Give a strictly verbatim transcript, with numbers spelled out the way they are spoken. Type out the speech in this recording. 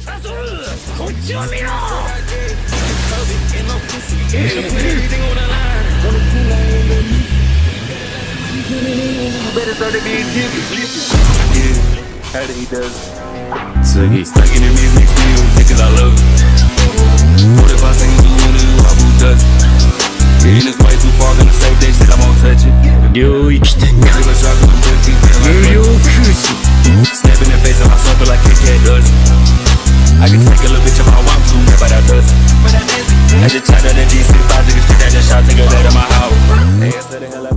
Satoru! こっちを見ろ! Better start to be yeah, how did he does so he's stuck in the music field because I love it. What if I say you do it, who does it? In this way too far, gonna save that shit, I won't touch it. jujutsukaisen. Snap in the face of my circle like jjkedit does. I can take a little bitch if I want to, but I does. I just tried to the G C five, take a shit, I just shot, take a bed in my house.